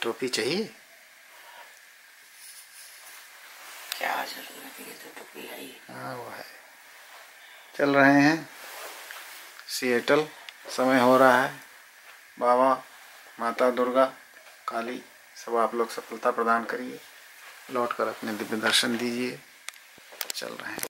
टोपी चाहिए? क्या जरूरत है, तो टोपी है ही। हाँ वो है। चल रहे हैं सिएटल। समय हो रहा है। बाबा, माता दुर्गा, काली सब आप लोग सफलता प्रदान करिए, लौट कर अपने दिव्य दर्शन दीजिए। चल रहे हैं।